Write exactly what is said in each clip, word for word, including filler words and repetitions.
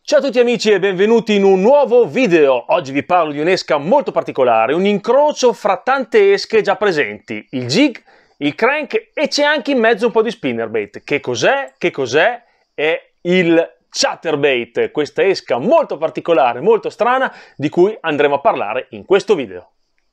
Ciao a tutti amici e benvenuti in un nuovo video. Oggi vi parlo di un'esca molto particolare, un incrocio fra tante esche già presenti, il jig, il crank e c'è anche in mezzo un po' di spinnerbait. Che cos'è? Che cos'è? È il chatterbait, questa esca molto particolare, molto strana, di cui andremo a parlare in questo video.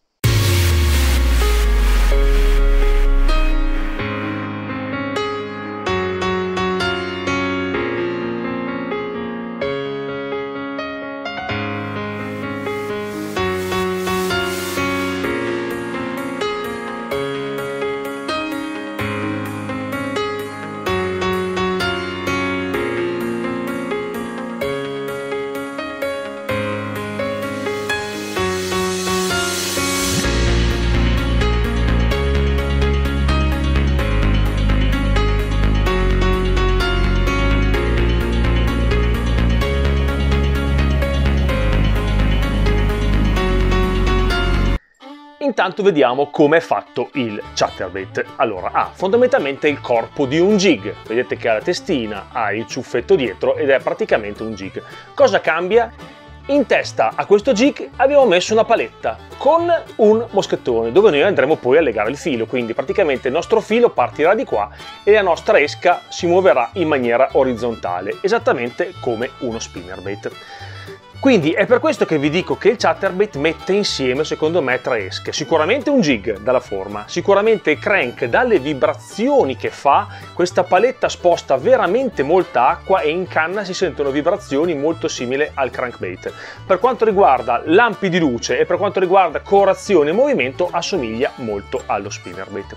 Intanto vediamo come è fatto il chatterbait. Allora, ha fondamentalmente il corpo di un jig. Vedete che ha la testina, ha il ciuffetto dietro ed è praticamente un jig. Cosa cambia? In testa a questo jig abbiamo messo una paletta con un moschettone dove noi andremo poi a legare il filo, quindi praticamente il nostro filo partirà di qua e la nostra esca si muoverà in maniera orizzontale, esattamente come uno spinnerbait. Quindi è per questo che vi dico che il chatterbait mette insieme secondo me tre esche. Sicuramente un jig dalla forma, sicuramente il crank dalle vibrazioni che fa, questa paletta sposta veramente molta acqua e in canna si sentono vibrazioni molto simili al crankbait. Per quanto riguarda lampi di luce e per quanto riguarda colorazione e movimento assomiglia molto allo spinnerbait.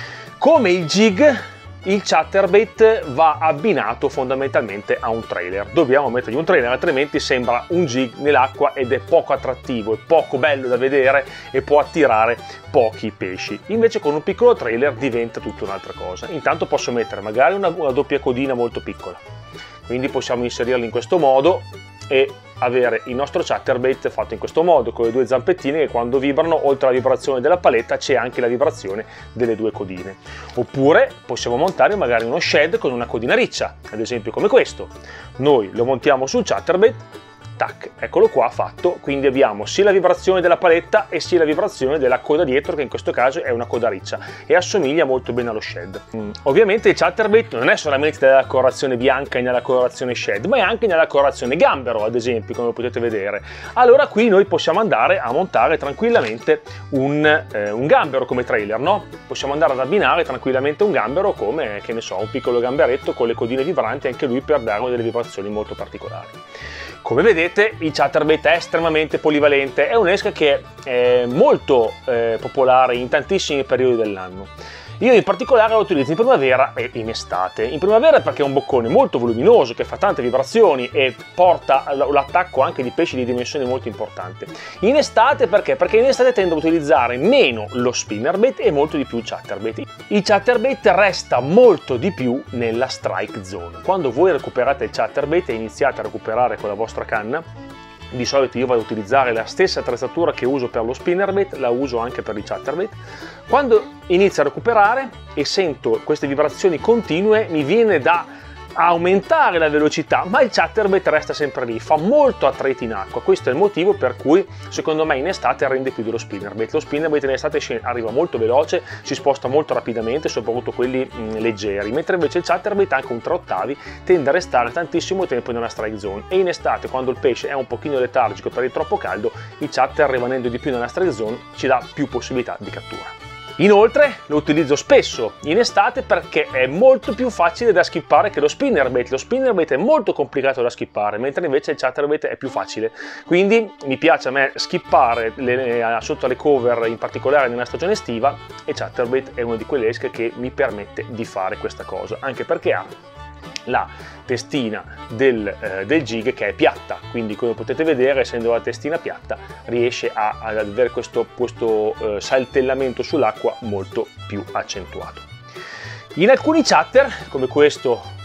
Come il jig, il chatterbait va abbinato fondamentalmente a un trailer. Dobbiamo mettergli un trailer, altrimenti sembra un jig nell'acqua ed è poco attrattivo, è poco bello da vedere e può attirare pochi pesci. Invece con un piccolo trailer diventa tutta un'altra cosa. Intanto posso mettere magari una, una doppia codina molto piccola, quindi possiamo inserirla in questo modo e avere il nostro chatterbait fatto in questo modo, con le due zampettine che quando vibrano, oltre alla vibrazione della paletta, c'è anche la vibrazione delle due codine. Oppure possiamo montare magari uno shed con una codina riccia, ad esempio come questo. Noi lo montiamo sul chatterbait, tac, eccolo qua fatto, quindi abbiamo sia la vibrazione della paletta e sia la vibrazione della coda dietro, che in questo caso è una coda riccia e assomiglia molto bene allo shed. Mm. Ovviamente il chatterbait non è solamente nella colorazione bianca e nella colorazione shed, ma è anche nella colorazione gambero, ad esempio, come potete vedere. Allora qui noi possiamo andare a montare tranquillamente un, eh, un gambero come trailer, no? Possiamo andare ad abbinare tranquillamente un gambero come, che ne so, un piccolo gamberetto con le codine vibranti, anche lui per dargli delle vibrazioni molto particolari. Come vedete il chatterbait è estremamente polivalente, è un'esca che è molto eh, popolare in tantissimi periodi dell'anno. Io in particolare la utilizzo in primavera e in estate. In primavera perché è un boccone molto voluminoso che fa tante vibrazioni e porta l'attacco anche di pesci di dimensioni molto importanti. In estate perché? Perché in estate tendo a utilizzare meno lo spinnerbait e molto di più il chatterbait. Il chatterbait resta molto di più nella strike zone. Quando voi recuperate il chatterbait e iniziate a recuperare con la vostra canna, di solito io vado ad utilizzare la stessa attrezzatura che uso per lo spinnerbait, la uso anche per il chatterbait. Quando inizio a recuperare e sento queste vibrazioni continue, mi viene da aumentare la velocità, ma il chatterbait resta sempre lì, fa molto attriti in acqua. Questo è il motivo per cui secondo me in estate rende più dello spinnerbait. Lo spinnerbait in estate arriva molto veloce, si sposta molto rapidamente, soprattutto quelli mh, leggeri, mentre invece il chatterbait, anche un tre ottavi, tende a restare tantissimo tempo nella strike zone, e in estate, quando il pesce è un pochino letargico per il troppo caldo, il chatter, rimanendo di più nella strike zone, ci dà più possibilità di cattura. Inoltre lo utilizzo spesso in estate perché è molto più facile da skippare che lo spinnerbait. Lo spinnerbait è molto complicato da skippare, mentre invece il chatterbait è più facile. Quindi mi piace a me skippare le, le, sotto le cover, in particolare nella stagione estiva, e chatterbait è una di quelle esche che mi permette di fare questa cosa, anche perché ha la testina del, eh, del jig che è piatta, quindi come potete vedere, essendo la testina piatta, riesce a, ad avere questo, questo eh, saltellamento sull'acqua molto più accentuato. In alcuni chatter, come questo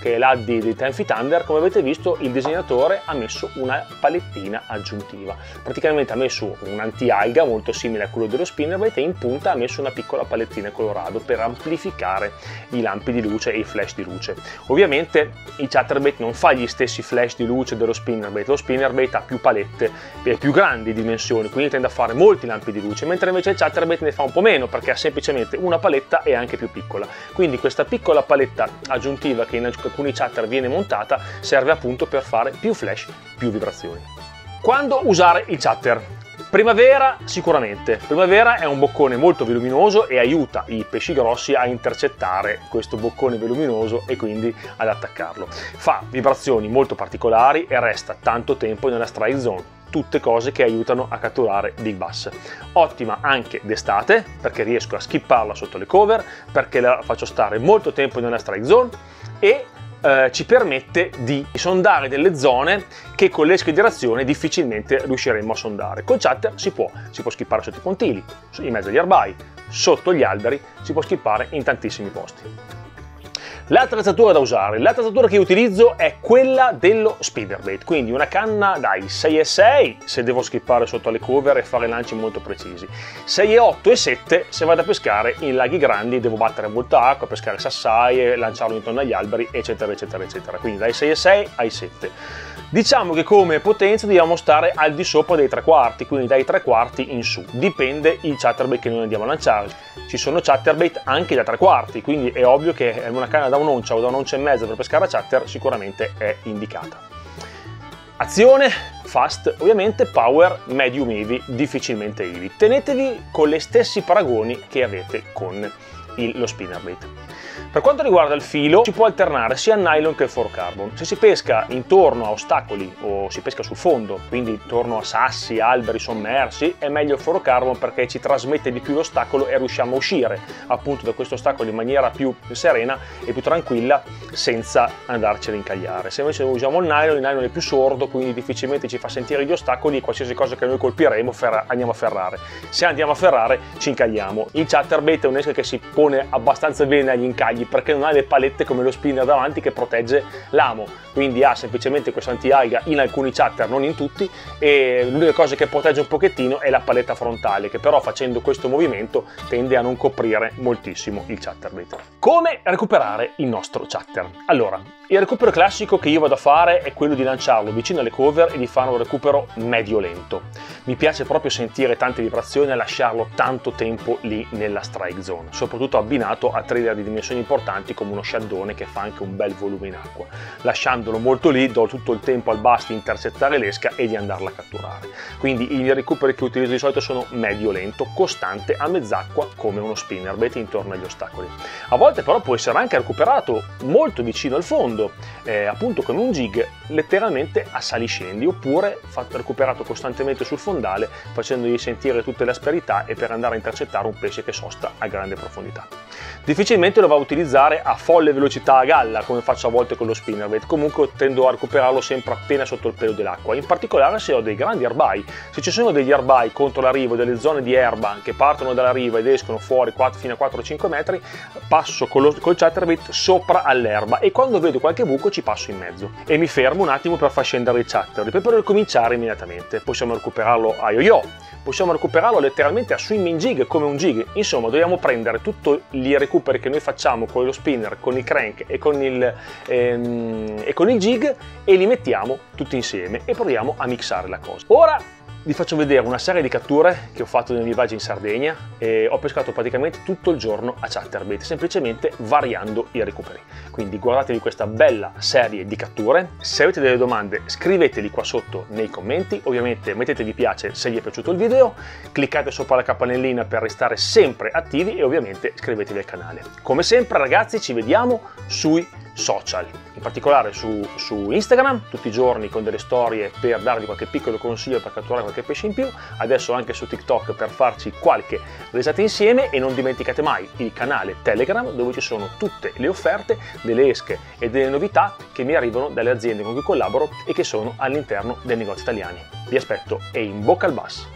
che è l'A D D di Ten Feet Under, come avete visto il disegnatore ha messo una palettina aggiuntiva. Praticamente ha messo un anti-alga molto simile a quello dello spinnerbait e in punta ha messo una piccola palettina colorado per amplificare i lampi di luce e i flash di luce. Ovviamente il chatterbait non fa gli stessi flash di luce dello spinnerbait, lo spinnerbait ha più palette e più grandi dimensioni, quindi tende a fare molti lampi di luce, mentre invece il chatterbait ne fa un po' meno perché ha semplicemente una paletta e anche più piccola. Quindi questa piccola paletta aggiuntiva che in alcuni chatter viene montata serve appunto per fare più flash, più vibrazioni. Quando usare il chatter? Primavera sicuramente, primavera è un boccone molto voluminoso e aiuta i pesci grossi a intercettare questo boccone voluminoso e quindi ad attaccarlo. Fa vibrazioni molto particolari e resta tanto tempo nella strike zone. Tutte cose che aiutano a catturare big bass. Ottima anche d'estate perché riesco a skipparla sotto le cover, perché la faccio stare molto tempo nella strike zone e eh, ci permette di sondare delle zone che con l'esca di reazione difficilmente riusciremmo a sondare. Col chatter si può, si può skippare sotto i pontili, in mezzo agli arbai, sotto gli alberi, si può skippare in tantissimi posti. L'attrezzatura da usare, l'attrezzatura che io utilizzo è quella dello spinnerbait, quindi una canna dai sei e sei se devo skippare sotto le cover e fare lanci molto precisi, sei e otto e sette se vado a pescare in laghi grandi, devo battere molta acqua, pescare sassaie, lanciarlo intorno agli alberi, eccetera eccetera eccetera, quindi dai sei e sei ai sette. Diciamo che come potenza dobbiamo stare al di sopra dei tre quarti, quindi dai tre quarti in su, dipende il chatterbait che noi andiamo a lanciare. Ci sono chatterbait anche da tre quarti, quindi è ovvio che una canna da un'oncia o da un'oncia e mezza per pescare a chatter sicuramente è indicata. Azione, fast, ovviamente, power, medium heavy, difficilmente heavy. Tenetevi con gli stessi paragoni che avete con il, lo spinnerbait. Per quanto riguarda il filo, si può alternare sia il nylon che il fluorocarbon. Se si pesca intorno a ostacoli o si pesca sul fondo, quindi intorno a sassi, alberi sommersi, è meglio il fluorocarbon perché ci trasmette di più l'ostacolo e riusciamo a uscire appunto da questo ostacolo in maniera più serena e più tranquilla senza andarci ad incagliare. Se invece usiamo il nylon, il nylon è più sordo, quindi difficilmente ci fa sentire gli ostacoli e qualsiasi cosa che noi colpiremo andiamo a ferrare. Se andiamo a ferrare ci incagliamo. Il chatterbait è un'esca che si pone abbastanza bene agli incagli perché non ha le palette come lo spinner davanti che protegge l'amo, quindi ha semplicemente questo anti-alga in alcuni chatter, non in tutti, e l'unica cosa che protegge un pochettino è la paletta frontale, che però facendo questo movimento tende a non coprire moltissimo il chatterbait. Come recuperare il nostro chatter? Allora, il recupero classico che io vado a fare è quello di lanciarlo vicino alle cover e di fare un recupero medio lento. Mi piace proprio sentire tante vibrazioni e lasciarlo tanto tempo lì nella strike zone, soprattutto abbinato a trailer di dimensioni importanti come uno sciaddone che fa anche un bel volume in acqua. Lasciandolo molto lì do tutto il tempo al bass di intercettare l'esca e di andarla a catturare. Quindi i recuperi che utilizzo di solito sono medio lento, costante, a mezz'acqua come uno spinnerbait intorno agli ostacoli. A volte però può essere anche recuperato molto vicino al fondo, eh, appunto come un jig, letteralmente a saliscendi, oppure fatto recuperato costantemente sul fondale facendogli sentire tutte le asperità e per andare a intercettare un pesce che sosta a grande profondità. Difficilmente lo va a utilizzare a folle velocità a galla come faccio a volte con lo spinnerbait, comunque tendo a recuperarlo sempre appena sotto il pelo dell'acqua, in particolare se ho dei grandi arbai. Se ci sono degli arbai contro la riva, delle zone di erba che partono dalla riva ed escono fuori fino a quattro cinque metri, passo con lo, col chatterbait sopra all'erba e quando vedo qualche buco ci passo in mezzo e mi fermo un attimo per far scendere il chatterbait per ricominciare immediatamente. Possiamo recuperarlo a yo-yo, possiamo recuperarlo letteralmente a swimming jig come un jig, insomma dobbiamo prendere tutti i recuperi che noi facciamo con lo spinner, con il crank e con il, ehm, e con il jig e li mettiamo tutti insieme e proviamo a mixare la cosa. Ora vi faccio vedere una serie di catture che ho fatto nei miei viaggi in Sardegna e ho pescato praticamente tutto il giorno a chatterbait, semplicemente variando i recuperi. Quindi guardatevi questa bella serie di catture. Se avete delle domande scriveteli qua sotto nei commenti, ovviamente mettete mi piace se vi è piaciuto il video, cliccate sopra la campanellina per restare sempre attivi e ovviamente iscrivetevi al canale. Come sempre ragazzi ci vediamo sui social, in particolare su, su Instagram, tutti i giorni con delle storie per darvi qualche piccolo consiglio per catturare qualche pesce in più, adesso anche su TikTok per farci qualche risata insieme e non dimenticate mai il canale Telegram dove ci sono tutte le offerte delle esche e delle novità che mi arrivano dalle aziende con cui collaboro e che sono all'interno dei negozi italiani. Vi aspetto e in bocca al bass!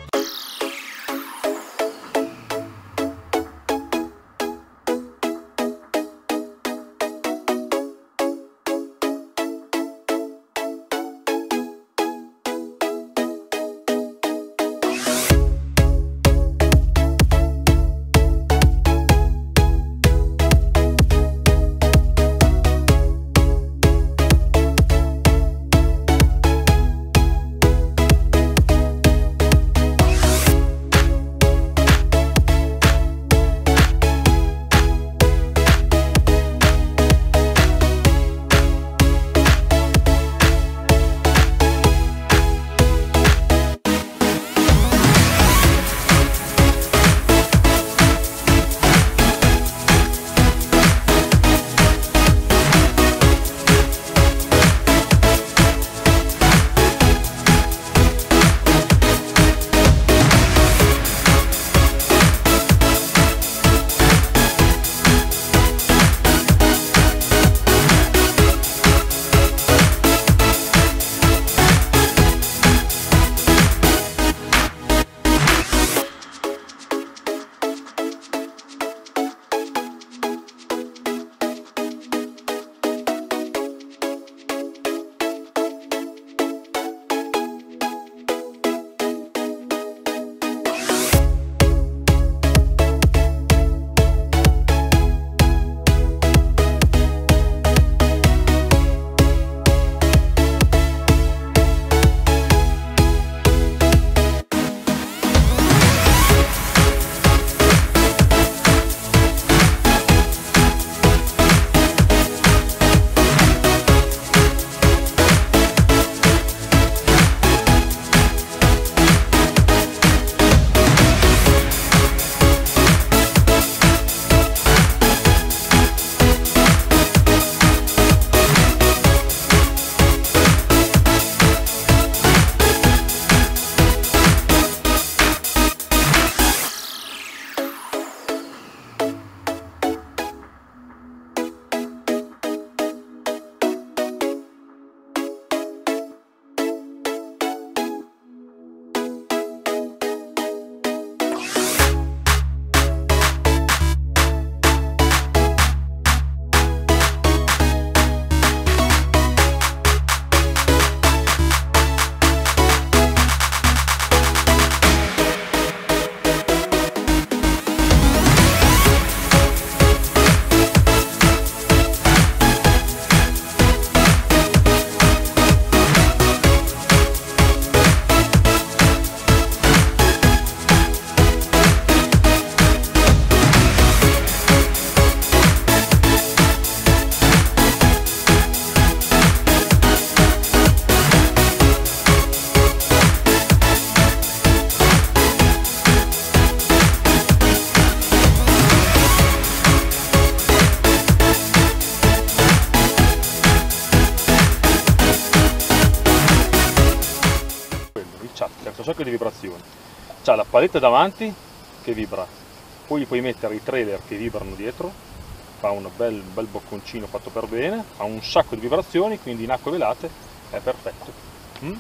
c'è un sacco di vibrazioni. C'ha la paletta davanti che vibra, poi gli puoi mettere i trailer che vibrano dietro, fa un bel, un bel bocconcino fatto per bene, ha un sacco di vibrazioni, quindi in acque velate è perfetto. Mm?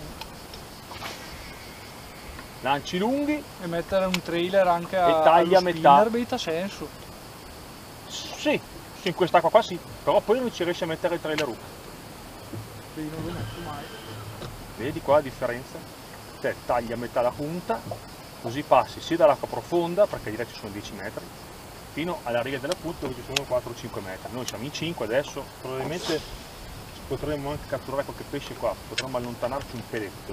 Lanci lunghi E mettere un trailer anche a e taglia a metà. spinnerbait ha senso. Sì, sì, in quest'acqua qua sì, però poi non ci riesci a mettere il trailer hook. Quindi non lo metto mai. Vedi qua la differenza? Te tagli a metà la punta, così passi sia dall'acqua profonda, perché direi ci sono dieci metri, fino alla riga della punta dove ci sono quattro cinque metri. Noi siamo in cinque adesso, probabilmente potremmo anche catturare qualche pesce qua, potremmo allontanarci un peletto.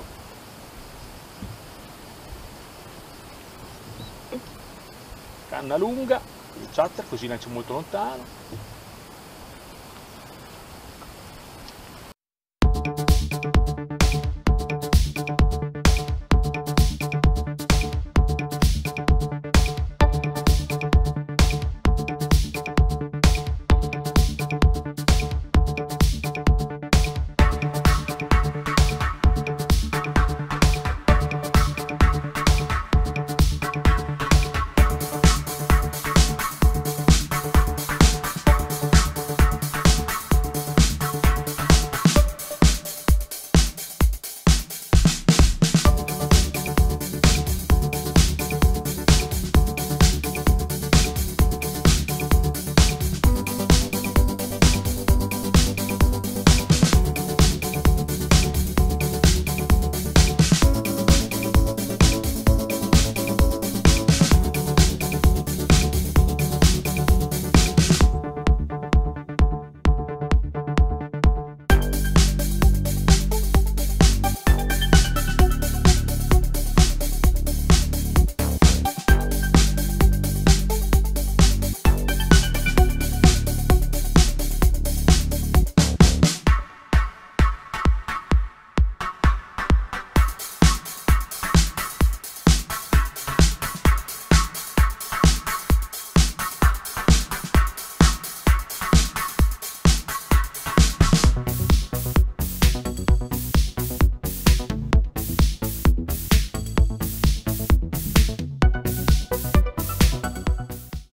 Canna lunga, il chatter così lancia molto lontano.